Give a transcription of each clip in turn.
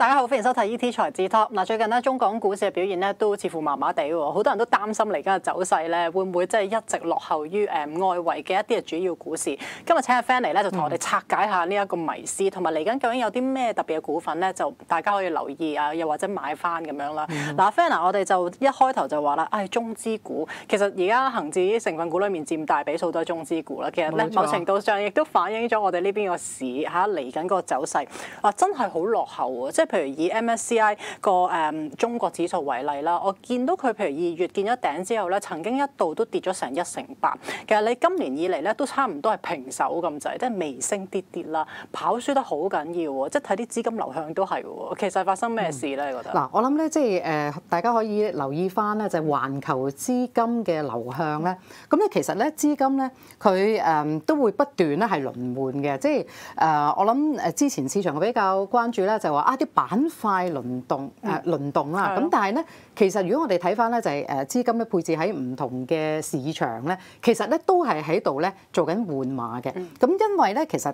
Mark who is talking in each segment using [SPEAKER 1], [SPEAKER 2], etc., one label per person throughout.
[SPEAKER 1] 大家好，歡迎收睇 ET 財資 Talk。嗱，最近咧中港股市嘅表現咧都似乎麻麻地喎，好多人都擔心嚟緊嘅走勢咧會唔會即係一直落後於外圍嘅一啲嘅主要股市。今日請阿 Fan 嚟咧就同我哋拆解下呢一個迷思，同埋嚟緊究竟有啲咩特別嘅股份咧，就大家可以留意啊，又或者買翻咁樣啦。嗱，Fan 我哋就一開頭就話啦，中資股其實而家恆指成分股裏面佔大比數都係中資股啦。其實咧某程度上亦都反映咗我哋呢邊個市嚟緊嗰個走勢，真係好落後喎！即係譬如以 MSCI 個中國指數為例啦，我見到佢譬如2月見咗頂之後咧，曾經一度都跌咗成1成8。其實你今年以嚟咧都差唔多係平手咁滯，即係微升跌跌啦，跑輸得好緊要喎！即係睇啲資金流向都係喎。其實發生咩事咧？你覺得？
[SPEAKER 2] 嗱，我諗咧，即係大家可以留意翻咧，就係環球資金嘅流向咧。咁咧其實咧資金咧佢都會不斷咧係輪換嘅，即係我諗之前市場比較關注咧就係話啲板塊輪動啦。咁但係咧其實如果我哋睇翻咧就係資金咧配置喺唔同嘅市場咧，其實咧都係喺度咧做緊換馬嘅。咁因為咧其實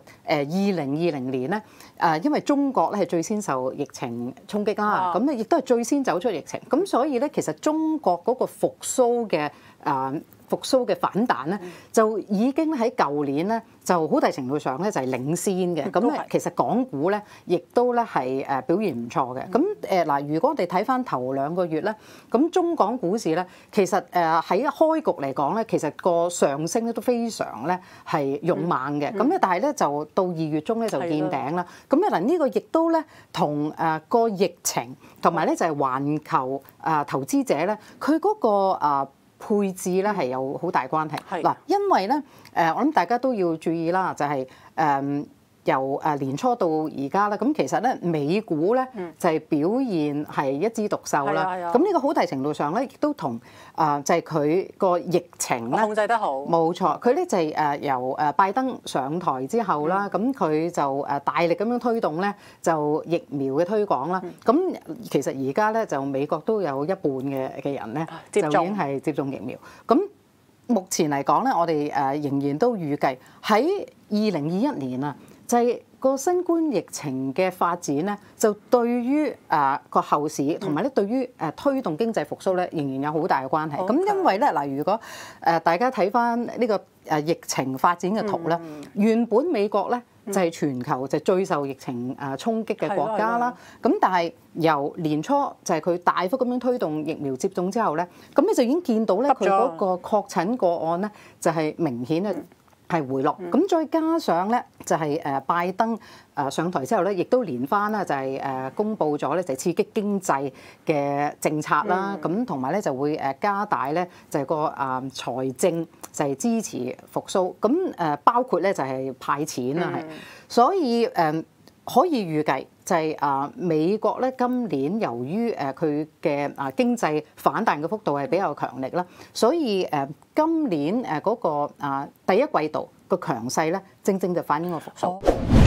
[SPEAKER 2] 2020年咧因為中國咧係最先受疫情衝擊啦，咁咧亦都係最先走出疫情，咁所以咧其實中國嗰個復甦嘅反彈咧，就已經喺舊年咧就好大程度上咧就係領先嘅。咁咧其實港股咧亦都咧係表現唔錯嘅。咁嗱，如果我哋睇翻頭2個月咧，咁中港股市咧其實喺開局嚟講咧，其實個上升咧都非常咧係勇猛嘅。咁咧但係咧就到2月中咧就見頂啦。咁咧嗱呢個亦都咧同個疫情同埋咧就係環球投資者咧佢嗰個配置咧係有好大關係。嗱，因為咧我諗大家都要注意啦，就係由年初到而家啦，咁其實咧美股咧就係表現係一枝獨秀啦。咁呢個好大程度上咧亦都同就係佢個疫情咧
[SPEAKER 1] 控制得好。冇
[SPEAKER 2] 錯，佢咧就係由拜登上台之後啦，咁佢就大力咁樣推動咧就疫苗嘅推廣啦。咁其實而家咧就美國都有一半嘅人咧就已經係接種疫苗。咁目前嚟講咧，我哋仍然都預計喺2021年啊，就係個新冠疫情嘅發展咧，就對於個後市同埋咧對於推動經濟復甦咧，仍然有好大嘅關係。咁因為咧嗱，如果大家睇翻呢個疫情發展嘅圖咧，原本美國咧就係全球就最受疫情衝擊嘅國家啦。咁但係由年初就係佢大幅咁樣推動疫苗接種之後咧，咁你就已經見到咧佢嗰個確診個案咧就係明顯嘅係回落。咁再加上咧就係拜登上台之後咧，亦都連番啦就係公布咗咧就係刺激經濟嘅政策啦。咁同埋咧就會加大咧就係個財政就係支持復甦。咁包括咧就係派錢啦，係。所以可以預計就係美國咧今年由於佢嘅經濟反彈嘅幅度係比較強力啦，所以今年嗰個第一季度個強勢咧，正正就反映個復甦。